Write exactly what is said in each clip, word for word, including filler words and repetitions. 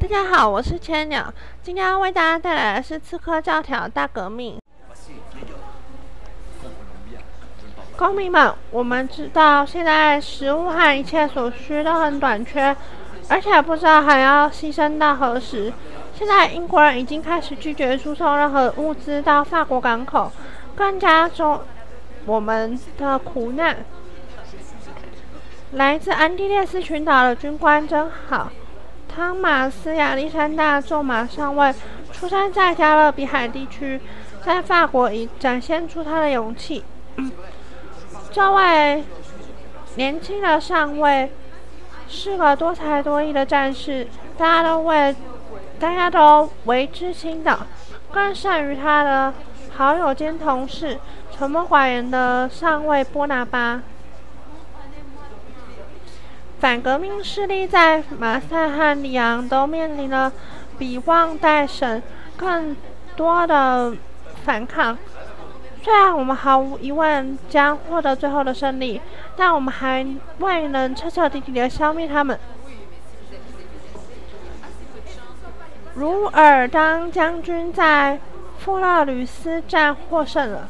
大家好，我是千鸟，今天要为大家带来的是刺客教条大革命。公民们，我们知道现在食物和一切所需都很短缺，而且不知道还要牺牲到何时。现在英国人已经开始拒绝输送任何物资到法国港口，更加重我们的苦难。来自安地列斯群岛的军官真好。汤马斯亚历山大纵马上尉出生在加勒比海地区，在法国已展现出他的勇气。嗯、这位年轻的上尉是个多才多艺的战士，大家都为大家都为之倾倒，更胜于他的好友兼同事沉默寡言的上尉波拿巴。反革命势力在马赛和里昂都面临了比旺代省更多的反抗。虽然我们毫无疑问将获得最后的胜利，但我们还未能彻彻底底的消灭他们。茹尔当将军在富勒吕斯战获胜了，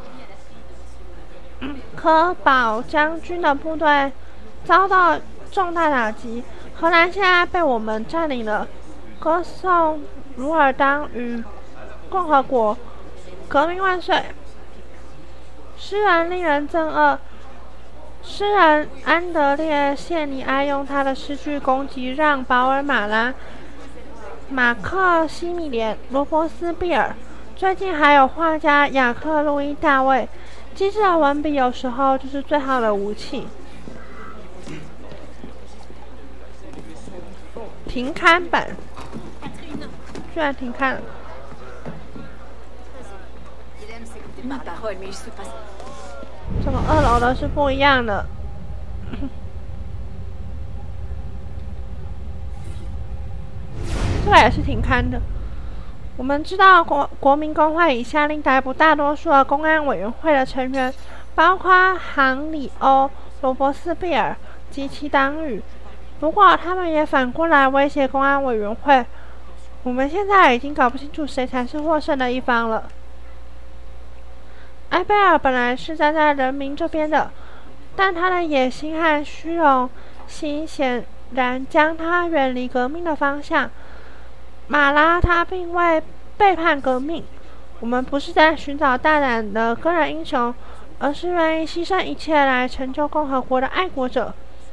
科宝将军的部队遭到重大打击，荷兰现在被我们占领了。歌颂茹尔当与共和国，革命万岁！诗人令人憎恶。诗人安德烈·谢尼埃用他的诗句攻击让·保尔·马拉、马克西米连·罗伯斯庇尔，最近还有画家雅克·路易·大卫。机智的文笔有时候就是最好的武器。停刊版，居然停刊了。这个二楼的是不一样的。这个也是停刊的。我们知道国国民工会已下令逮捕大多数的公安委员会的成员，包括杭里欧、罗伯斯庇尔及其党羽。不过，他们也反过来威胁公安委员会。我们现在已经搞不清楚谁才是获胜的一方了。埃贝尔本来是站在人民这边的，但他的野心和虚荣心显然将他远离革命的方向。马拉他并未背叛革命。我们不是在寻找大胆的个人英雄，而是愿意牺牲一切来成就共和国的爱国者。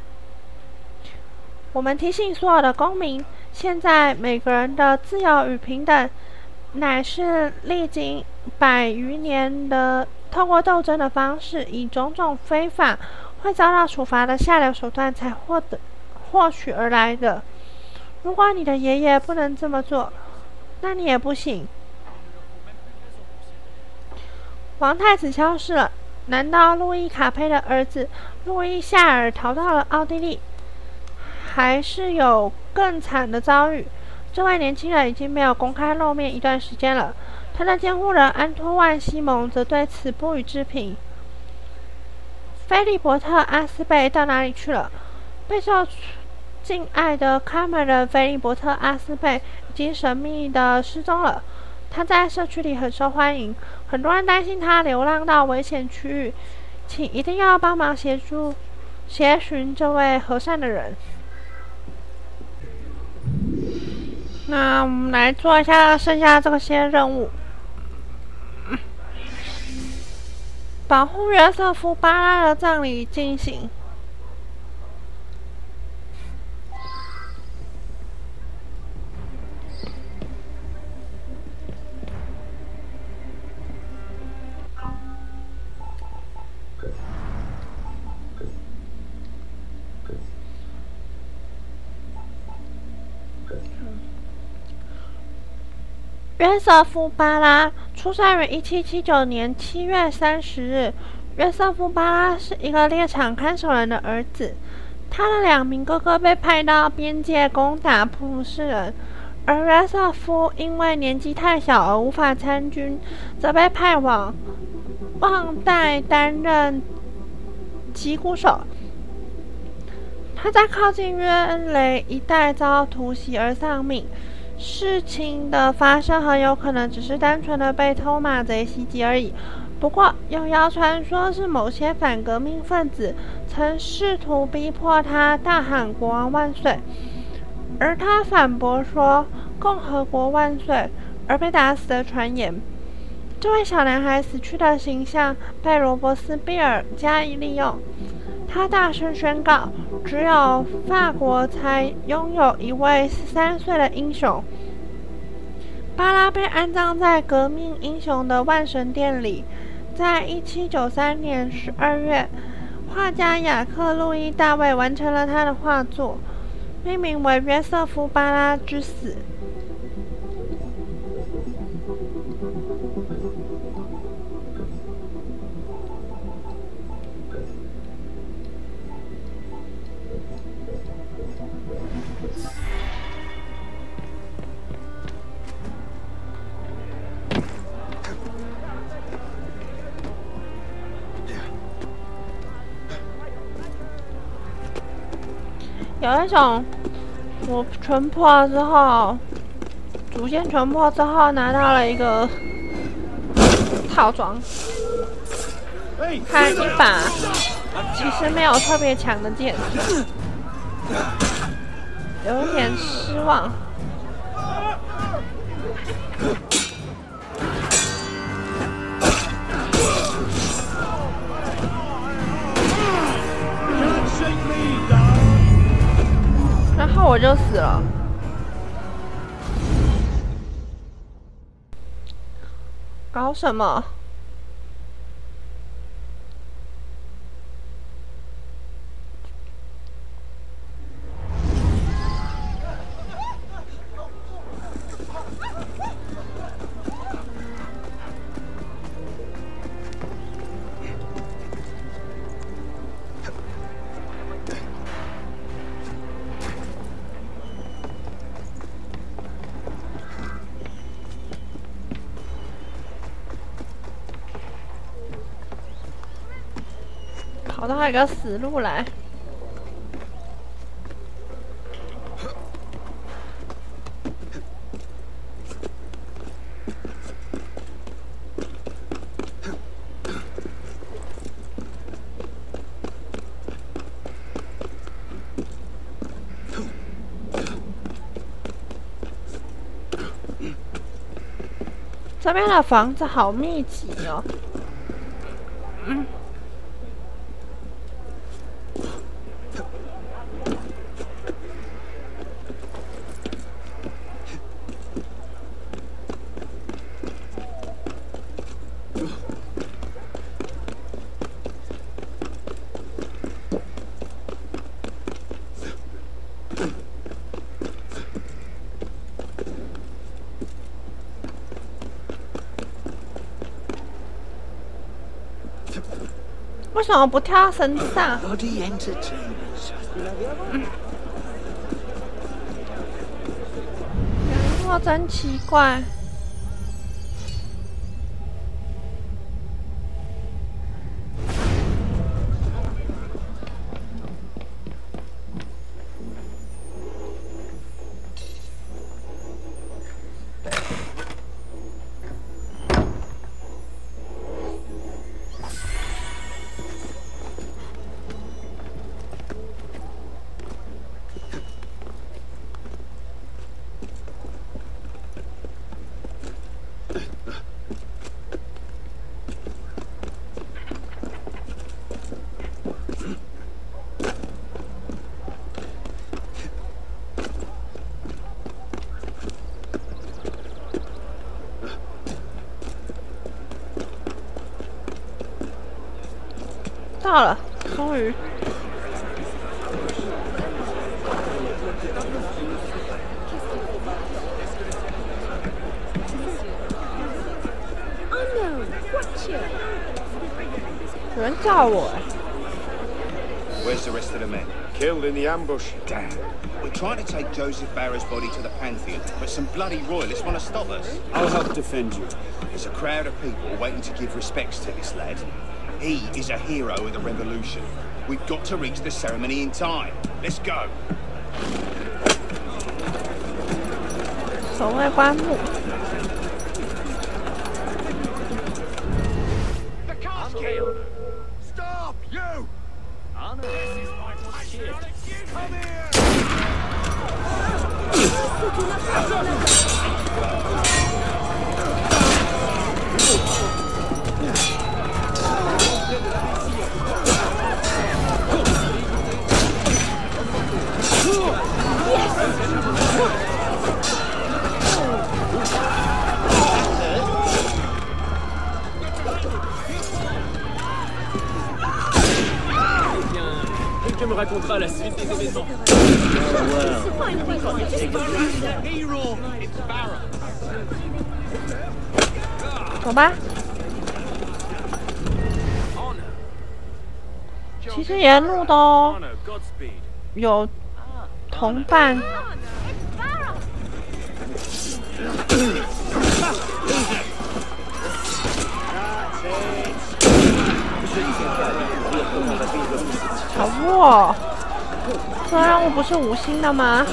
我们提醒所有的公民，现在每个人的自由与平等，乃是历经百余年的透过斗争的方式，以种种非法会遭到处罚的下流手段才获得获取而来的。如果你的爷爷不能这么做，那你也不行。王太子消失了，难道路易卡佩的儿子路易夏尔逃到了奥地利？还是有更惨的遭遇？这位年轻人已经没有公开露面一段时间了，他的监护人安托万·西蒙则对此不予置评。菲利伯特·阿斯贝到哪里去了？备受敬爱的看门人菲利伯特·阿斯贝已经神秘地失踪了。他在社区里很受欢迎，很多人担心他流浪到危险区域，请一定要帮忙协助协寻这位和善的人。那我们来做一下剩下这些任务。保护约瑟夫·巴拉的葬礼进行。约瑟夫·巴拉出生于一七七九年七月三十日。约瑟夫·巴拉是一个猎场看守人的儿子，他的两名哥哥被派到边界攻打普鲁士人，而约瑟夫因为年纪太小而无法参军，则被派往旺代担任击鼓手。 他在靠近约恩雷一带遭突袭而丧命。事情的发生很有可能只是单纯的被偷马贼袭击而已。不过，有谣传说是某些反革命分子曾试图逼迫他大喊“国王万岁”，而他反驳说“共和国万岁”，而被打死的传言。这位小男孩死去的形象被罗伯斯庇尔加以利用。他大声宣告，只有法国才拥有一位十三岁的英雄。巴拉被安葬在革命英雄的万神殿里。在一七九三年十二月，画家雅克·路易·大卫完成了他的画作，命名为《约瑟夫·巴拉之死》。有一种，我全破之后，主线全破之后拿到了一个套装，看一把其实没有特别强的剑，有一点失望。然后我就死了。搞什么？跑到一个死路来。这边的房子好密集哦。嗯。为什么不跳到身上？嗯，我真奇怪。到了，终于。有人叫我。 Where's the rest of the men? Killed in the ambush. Damn. We're trying to take Joseph Barra's body to the Pantheon, but some bloody royalists want to stop us. I'll help defend you. There's a crowd of people waiting to give respects to this lad. He is a hero of the revolution. We've got to reach the ceremony in time. Let's go. 守卫棺木。 The casket! Stop, you! Anna, this is my shit. Come here! Quelqu'un me racontera la suite des événements. Hero! It's Barra! 走吧。其实沿路都有同伴。好哇！这任务不是五星的吗？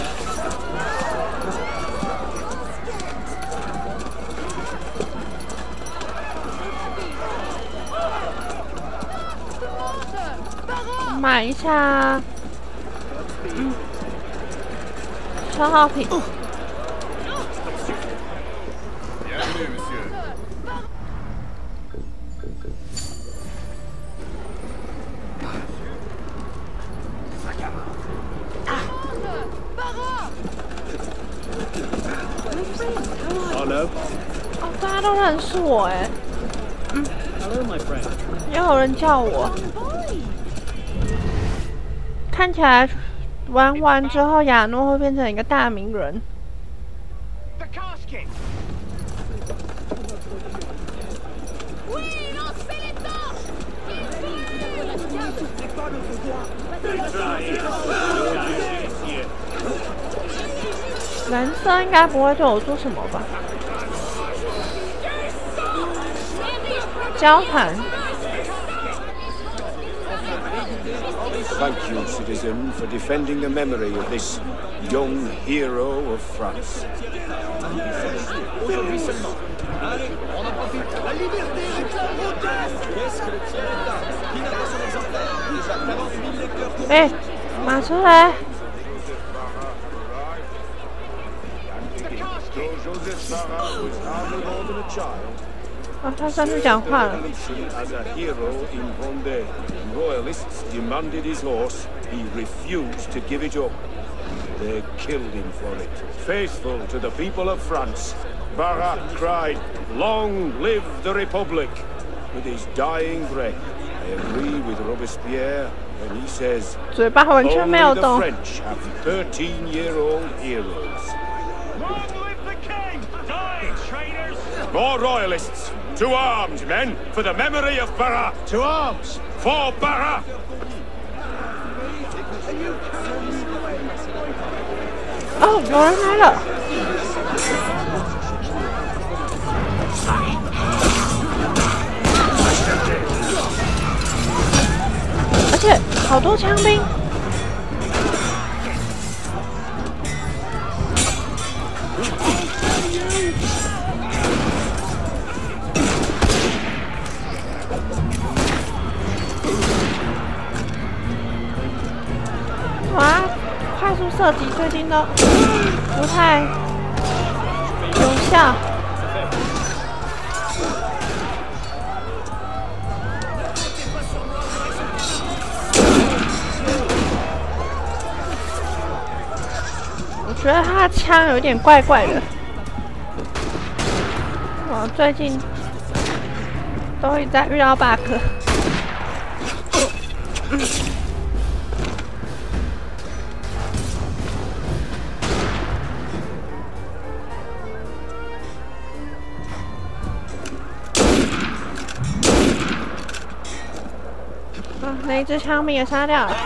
买一下，嗯，消耗品。 Hello. 哦，大家都认识我哎。嗯。 Hello, my friend. 也有人叫我。看起来玩完之后，亚诺会变成一个大名人。 The casket! Oui, lancez les torches! 蓝色应该不会对我做什么吧？交谈。 Thank you, citizen, for defending the memory of this young hero of France. Aujourd'hui seulement. Allez, on en profite. La liberté réclame proteste. Qu'est-ce que le tien est là? Il a son exemplaire. Déjà quarante mille lecteurs. 哎，马出来！ Joseph Barra was hardly more than a child. 啊，他上去讲话了。 As a hero in Vendée, royalists demanded his horse. He refused to give it up. They killed him for it. Faithful to the people of France, Barra cried, "Long live the Republic!" With his dying breath, I agree with Robespierre when he says, 嘴巴完全没有 "Only the 动。 French have thirteen-year-old heroes." Long live the king! Die, traitors! More royalists! To arms, men, for the memory of Barra! To arms! For Barra! 哦，有人来了！而且好多枪兵。 哇，快速射击最近都不太有效。我觉得他的枪有点怪怪的。我最近都一直在遇到 bug。啊，那一只枪兵也杀掉了。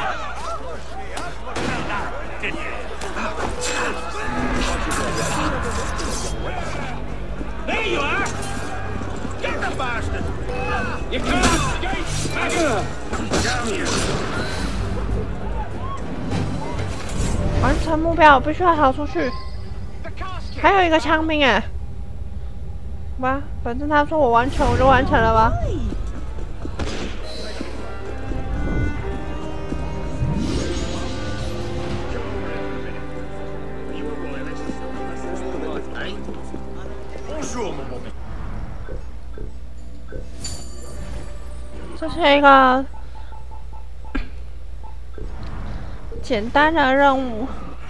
There you are! Get the bastard! You can't escape! Down here! 成目标，我必须要逃出去。还有一个枪兵哎，好吧，反正他说我完成，我就完成了吧。这是一个简单的任务。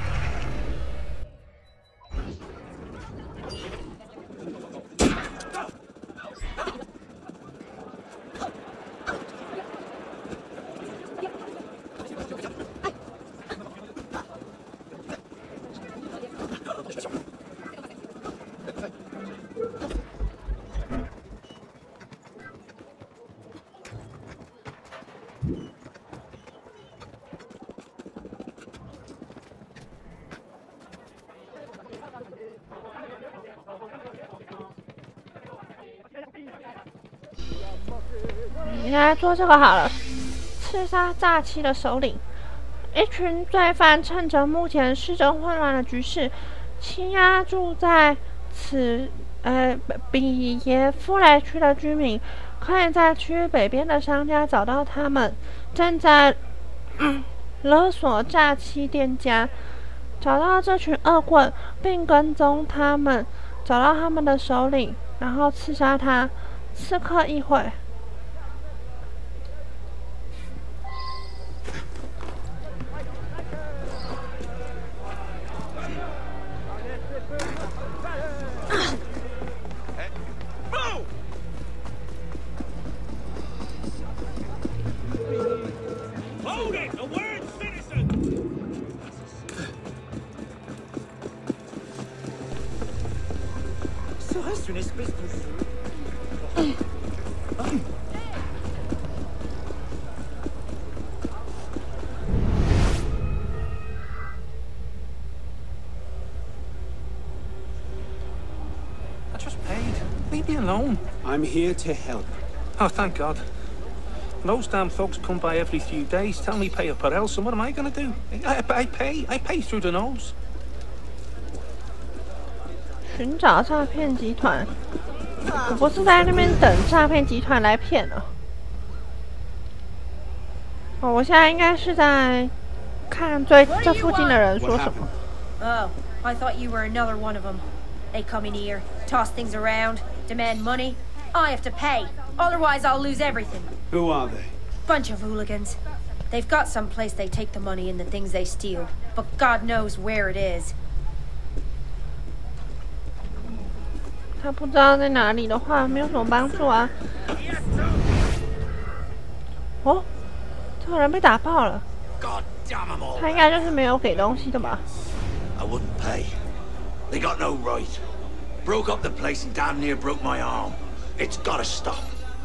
你来做这个好了。刺杀诈欺的首领，一群罪犯趁着目前市政混乱的局势，欺压住在此呃比耶夫雷区的居民。可以在区域北边的商家找到他们，正在、嗯、勒索诈欺店家。找到这群恶棍，并跟踪他们，找到他们的首领，然后刺杀他。刺客一会。 Serait-ce une espèce de jeu? I just paid. Leave me alone. I'm here to help. Oh, thank God. Those damn thugs come by every few days, tell me pay up or else, and what am I gonna do? I, I, I pay. I pay through the nose. 寻找诈骗集团，我不是在那边等诈骗集团来骗了。哦，我现在应该是在看最这附近的人说什么。 Oh, I thought you were another one of them. They come in here, toss things around, demand money. I have to pay, otherwise I'll lose everything. Who are they? Bunch of hooligans. They've got some place they take the money and the things they steal, but God knows where it is. 他不知道在哪里的话，没有什么帮助啊。哦，这个人被打爆了。他应该就是没有给东西的吧 I wouldn't pay. They got no right. Broke up the place and damn near broke my arm. It's gotta stop.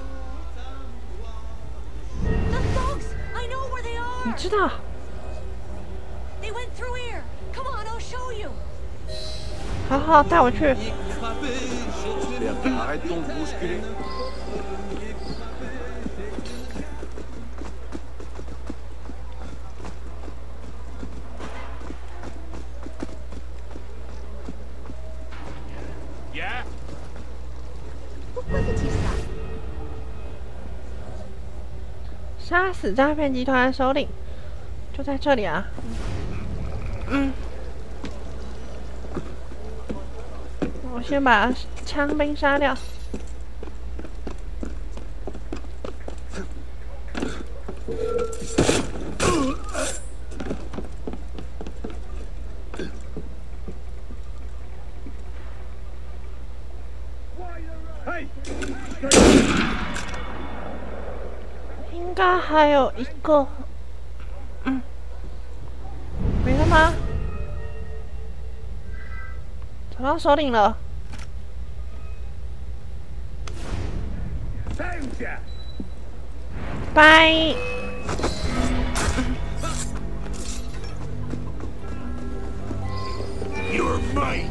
The thugs! I know where they 你 are! 知道？ They went through here! Come on, I'll show you! 好好，带我去。 Arrête donc de bousculer. 杀死诈骗集团的首领，就在这里啊。嗯。我先把枪兵杀掉。应该还有一个，嗯，没了吗？找到首领了。拜。 You're mine.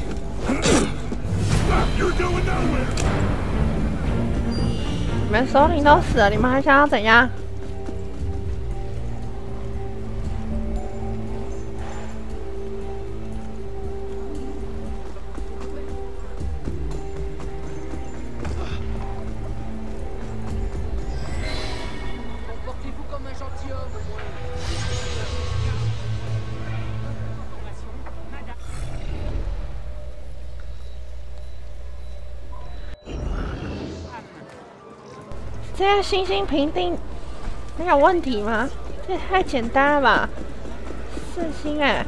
You're going nowhere. 你们首领都死了，你们还想要怎样？ 这些星星评定没有问题吗？这也太简单了吧！四星哎、欸。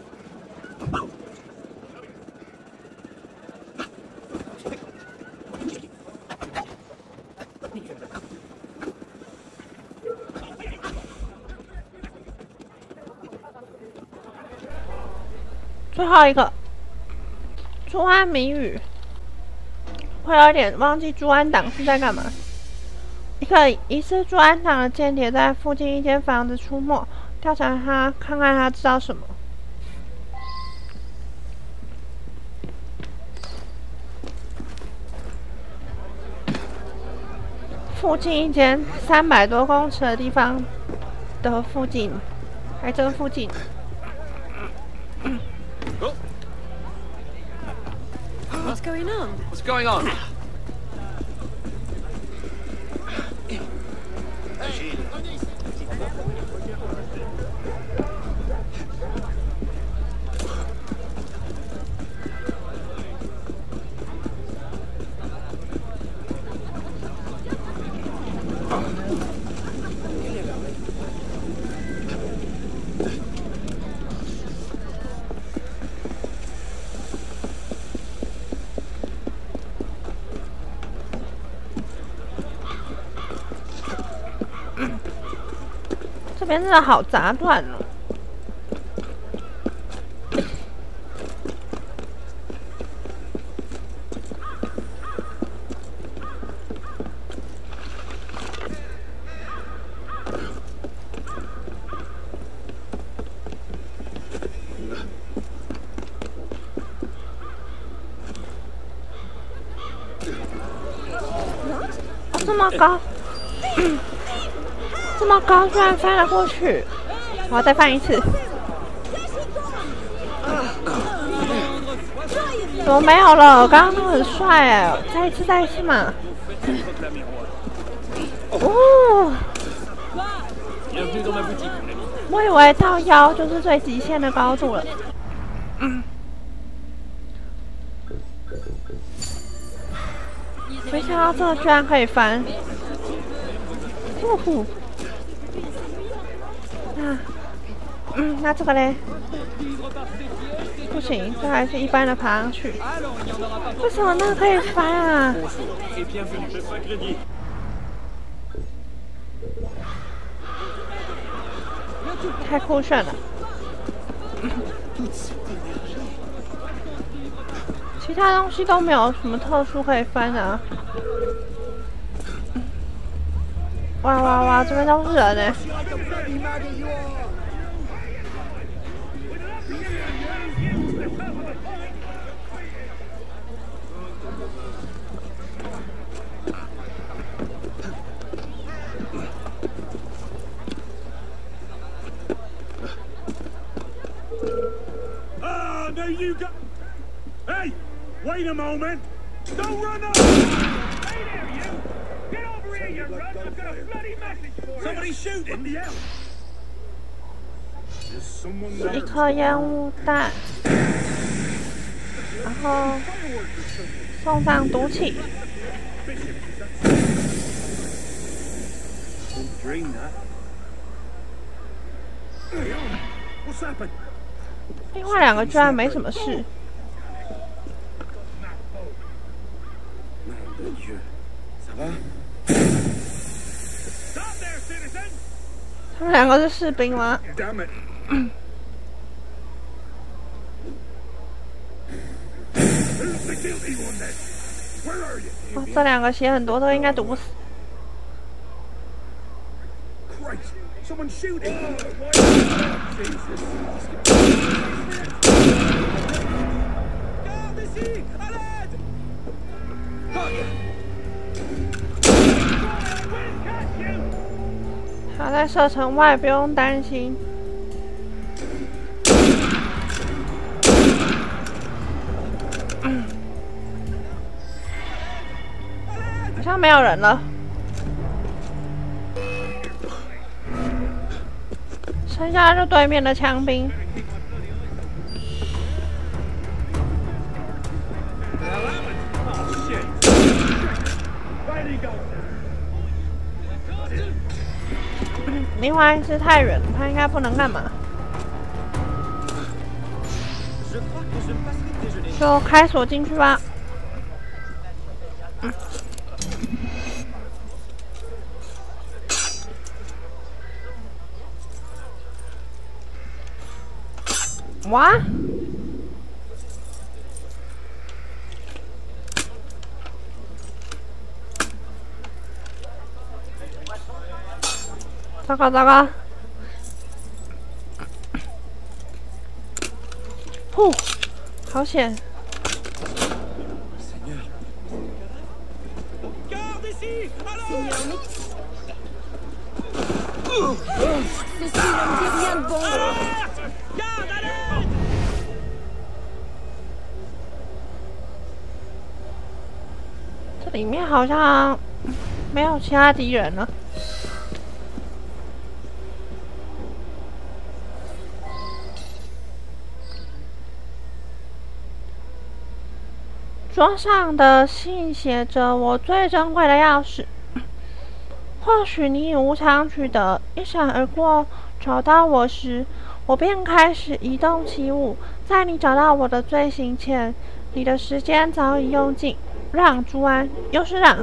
最后一个朱安谜语，我有点忘记朱安党是在干嘛。一个疑似朱安党的间谍在附近一间房子出没，调查他，看看他知道什么。附近一间三百多公尺的地方的附近，还真附近。 What's going on? What's going on? 这边真的好杂乱哦。哦，这么高。这么高，居然翻了过去！我要再翻一次。怎么没有了？刚刚都很帅哎！再一次，再一次嘛！哦！我以为到腰就是最极限的高度了。嗯。没想到这居然可以翻！呼呼！那，嗯，那这个嘞？不行，这还是一般的爬上去。为什么那个可以翻啊？太酷炫了！其他东西都没有什么特殊可以翻的啊。哇哇哇！这边都是人呢。 Ah, there you go. Hey, wait a moment. Don't run off. Hey there, you. Get over here, you runt. I've got a bloody message for you. Somebody's shooting. The hell? There's someone there. 一颗烟雾弹，然后送上毒气。 Dream that. What's happened? 另外两个居然没什么事。他们两个是士兵吗？哦，这两个血很多，都应该毒死。他在射程外，不用担心。嗯，好像没有人了，剩下就对面的枪兵。 另外一只太远了，它应该不能干嘛。就开锁进去吧。嗯。哇！糟糕糟糕！呼，好险！这里面好像没有其他敌人了。桌上的信写着我最珍贵的钥匙。或许你已无偿取得，一闪而过。找到我时，我便开始移动起舞。在你找到我的罪行前，你的时间早已用尽。让朱安，又是让。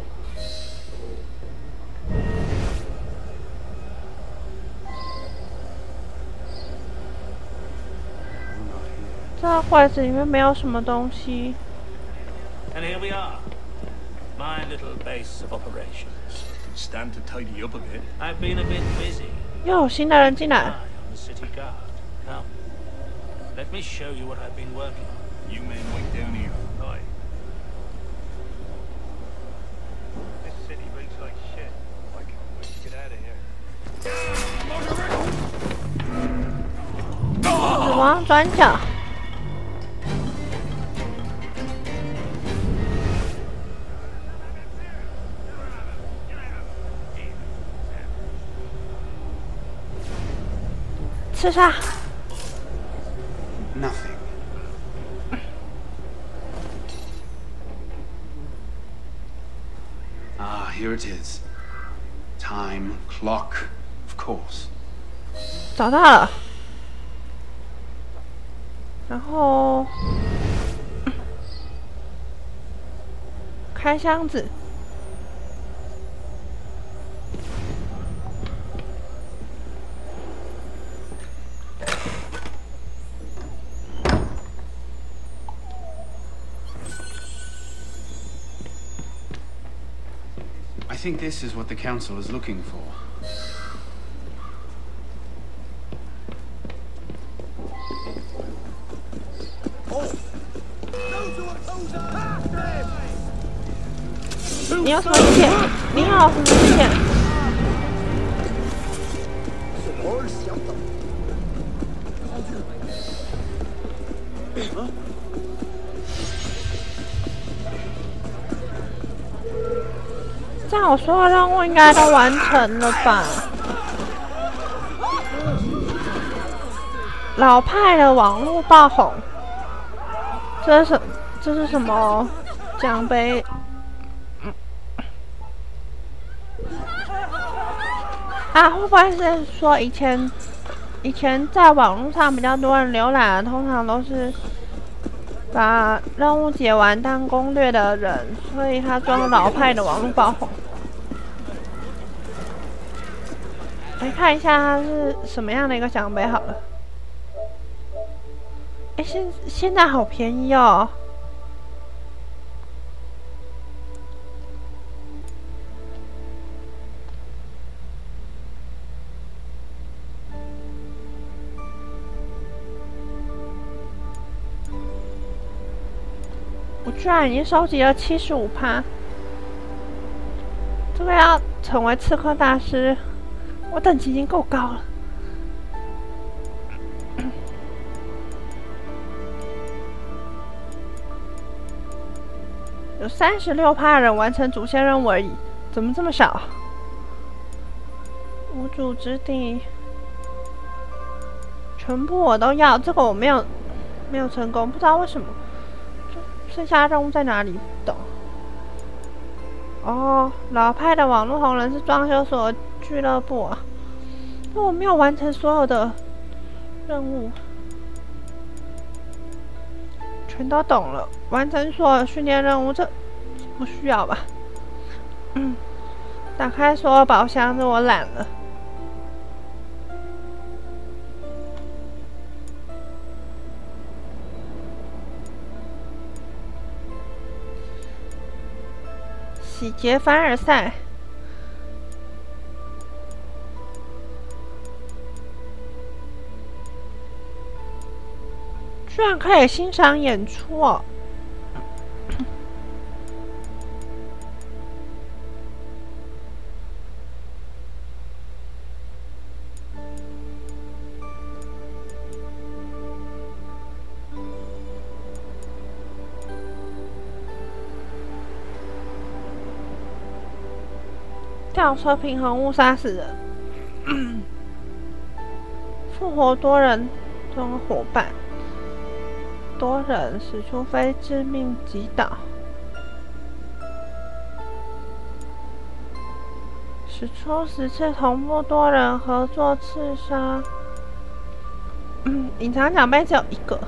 这柜子里面没有什么东西。 And here we are, my little base of operations. Stand to tidy up a bit. I've been a bit busy. 又有新的人进来。 Eye on the city guard. Come, let me show you what I've been working on. You men wait down here. Aye. This city reeks like shit. I can't wait to get out of here. 死亡转角。刺杀。 Nothing. Ah, here it is. Time clock, of course. 找到了。然后开箱子。 I think this is what the council is looking for. Oh. 你有什么意见？你有什么意见？这样我所有任务应该都完成了吧？老派的网络爆红，这是什这是什么奖杯？嗯、啊，会不会是说以前以前在网络上比较多人浏览的，通常都是把任务解完当攻略的人，所以他装老派的网络爆红。来看一下它是什么样的一个奖杯好了。哎，现现在好便宜哦。我居然已经收集了七十五趴，这个要成为刺客大师，我等级已经够高了。有三十六趴人完成主线任务而已，怎么这么少？无主之地，全部我都要，这个我没有没有成功，不知道为什么。 剩下任务在哪里？不懂。哦，老派的网络红人是装修所俱乐部啊。 因为我没有完成所有的任务，全都懂了。完成所有训练任务，这不需要吧？嗯，打开所有宝箱子，我懒了。洗劫凡尔赛。居然可以欣赏演出哦！吊车平衡物杀死人，复活多人中伙伴。多人使出非致命击倒，使出十次同步多人合作刺杀。嗯，隐藏奖杯只有一个。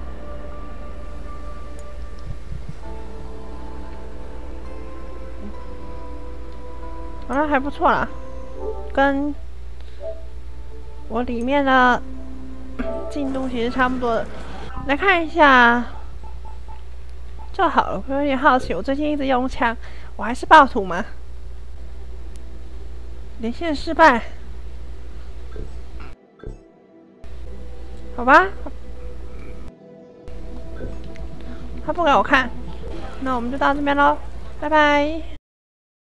好像还不错啦，跟我里面的进度其实差不多的。来看一下就好了。我有点好奇，我最近一直用枪，我还是暴徒吗？连线失败，好吧，他不给我看，那我们就到这边喽，拜拜。